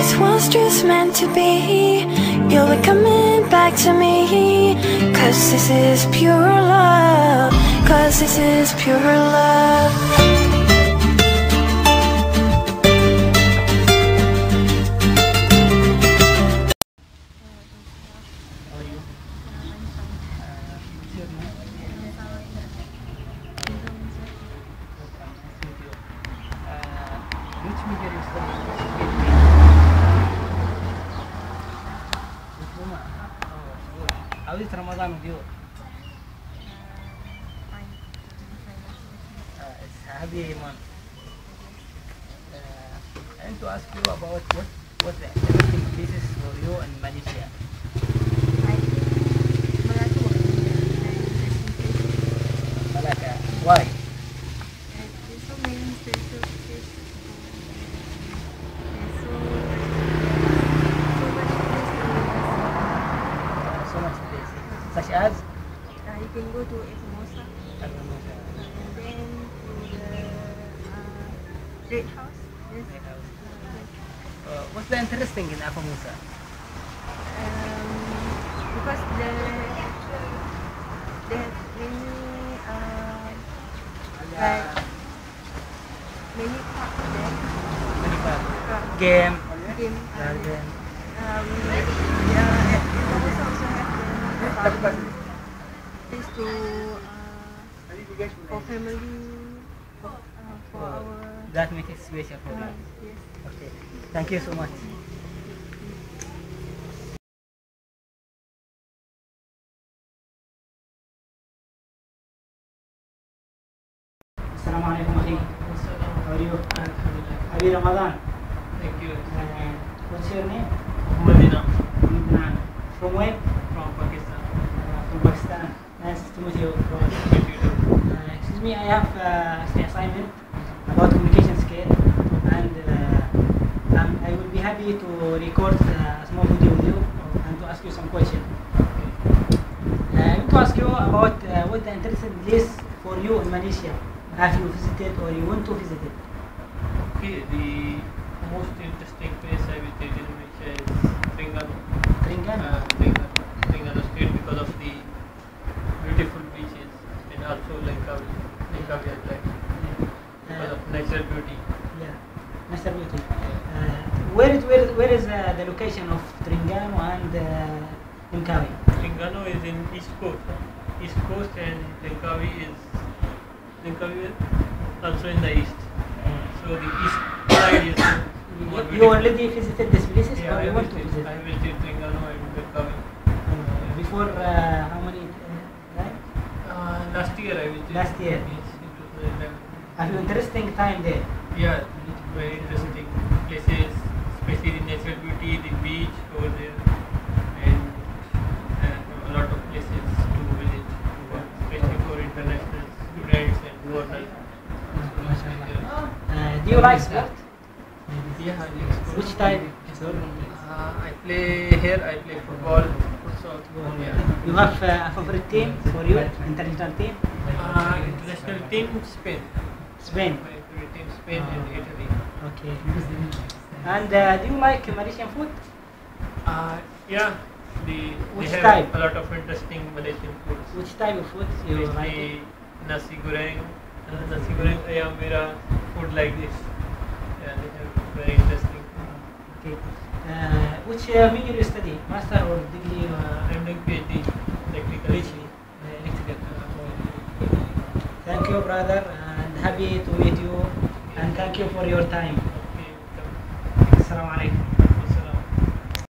this was just meant to be. You'll be coming back to me, 'cause this is pure love, 'cause this is pure love. Which major you study? Diploma. Oh, good. How is Ramadan with you? It's a happy month. I want to ask you about what the interesting places for you in Malaysia. Malacca. Why? So much places. Such as? You can go to Formosa and then to the Red House. Yes. What's the interesting in Formosa? Because they have many like many parks there. Many parks. Game. Game. Formosa also have the place to for family for our. That makes it special for you. Yes. Okay. Thank you so much. Assalamu alaikum, akhi. How are you? Happy Ramadan. Thank you. What's your name? Madina Adnan. From where? from Pakistan. From Pakistan. Nice to meet you. Excuse me, I have an assignment about communication skill, and I will be happy to record a small video with you and to ask you some questions. I want to ask you about what the interesting place for you in Malaysia. Have you visited or you want to visit it? Okay, the most interesting place I visited in Malaysia is Terengganu. Terengganu? Terengganu state, because of the beautiful beaches, and also Langkawi as well, because of natural beauty. Yeah, natural beauty. Where is the location of Terengganu and Langkawi? Terengganu is in East Coast, and Langkawi is also in the east. So the east side is more You beautiful. already visited these places, Yeah, or you want to visit? I visited Terengganu and Langkawi. Before how many time? Last year I visited. Last year. Yes, in 2011. Have you interesting time there? Yeah, very interesting places, especially the natural beauty, the beach over there, and a lot of places to visit, especially for international students and foreigners. Do you like sport? Yeah, Which type? I play football, futsal. Yeah. You have a favorite team for you? International team? International team Spain. Spain. My favorite team Spain and Italy. Okay. And do you like Malaysian food? Yeah, Which they have type? a lot of interesting Malaysian foods. Which type of food you like? Especially nasi goreng ayam merah, food like this. Yeah, they have very interesting. Okay. Which major you study? Master or degree? I'm doing PhD, technical. Richly. Electrical. Thank you, brother, and happy to meet you. And thank you for your time. Okay, welcome. Assalamu alaikum.